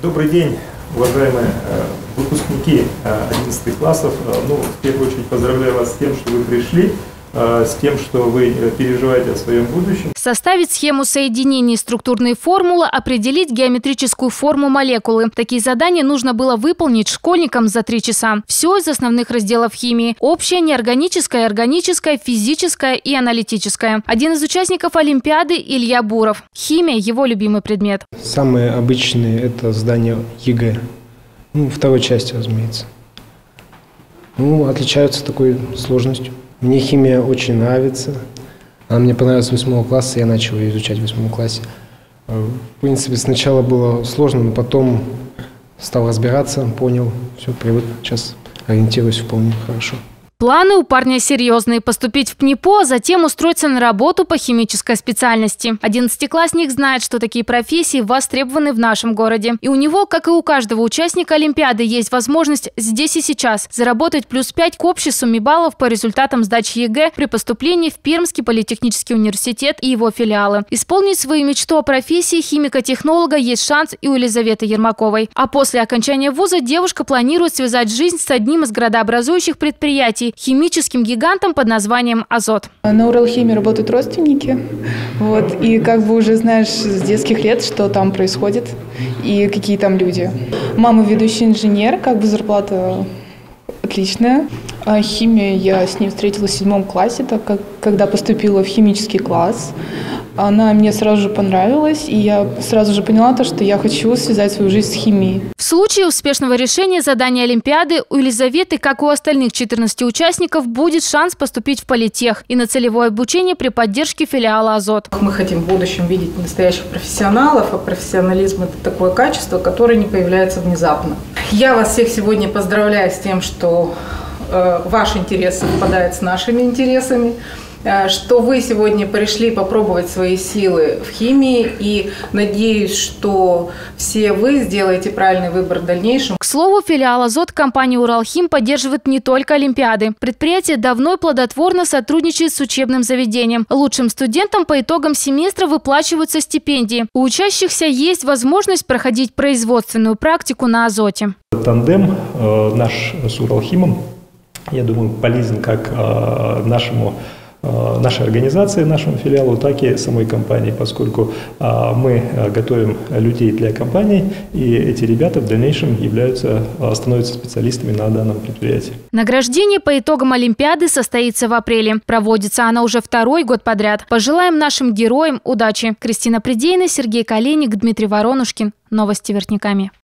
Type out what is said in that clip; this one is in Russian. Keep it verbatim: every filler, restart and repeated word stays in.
Добрый день, уважаемые выпускники одиннадцатых классов. Ну, в первую очередь поздравляю вас с тем, что вы пришли, с тем, что вы переживаете о своем будущем. Составить схему соединений структурной формулы, определить геометрическую форму молекулы. Такие задания нужно было выполнить школьникам за три часа. Все из основных разделов химии. Общее, неорганическое, органическое, физическое и аналитическое. Один из участников Олимпиады – Илья Буров. Химия – его любимый предмет. Самые обычные – это здания ЕГЭ. Ну, второй части, разумеется. Ну, отличаются такой сложностью. Мне химия очень нравится. Она мне понравилась с восьмого класса, я начал ее изучать в восьмом классе. В принципе, сначала было сложно, но потом стал разбираться, понял, все, привык, сейчас ориентируюсь вполне хорошо. Планы у парня серьезные – поступить в ПНИПО, а затем устроиться на работу по химической специальности. Одиннадцатиклассник знает, что такие профессии востребованы в нашем городе. И у него, как и у каждого участника Олимпиады, есть возможность здесь и сейчас заработать плюс пять к общей сумме баллов по результатам сдачи ЕГЭ при поступлении в Пермский политехнический университет и его филиалы. Исполнить свою мечту о профессии химика-технолога есть шанс и у Елизаветы Ермаковой. А после окончания вуза девушка планирует связать жизнь с одним из градообразующих предприятий – химическим гигантом под названием «Азот». На Уралхимии работают родственники, вот, и как бы уже знаешь с детских лет, что там происходит и какие там люди. Мама ведущий инженер, как бы зарплата отличная. А химия, я с ней встретилась в седьмом классе, так как когда поступила в химический класс. Она мне сразу же понравилась, и я сразу же поняла то, что я хочу связать свою жизнь с химией. В случае успешного решения задания Олимпиады у Елизаветы, как и у остальных четырнадцати участников, будет шанс поступить в политех и на целевое обучение при поддержке филиала «Азот». Мы хотим в будущем видеть настоящих профессионалов, а профессионализм – это такое качество, которое не появляется внезапно. Я вас всех сегодня поздравляю с тем, что э, ваш интерес совпадает с нашими интересами, что вы сегодня пришли попробовать свои силы в химии, и надеюсь, что все вы сделаете правильный выбор в дальнейшем. К слову, филиал «Азот» компании «Уралхим» поддерживает не только Олимпиады. Предприятие давно и плодотворно сотрудничает с учебным заведением. Лучшим студентам по итогам семестра выплачиваются стипендии. У учащихся есть возможность проходить производственную практику на «Азоте». Тандем э, наш с Уралхимом, я думаю, полезен как э, нашему нашей организации, нашему филиалу, так и самой компании, поскольку а, мы готовим людей для компании, и эти ребята в дальнейшем являются, становятся специалистами на данном предприятии. Награждение по итогам Олимпиады состоится в апреле. Проводится она уже второй год подряд. Пожелаем нашим героям удачи. Кристина Придейна, Сергей Калиник, Дмитрий Воронушкин. Новости Воротниками.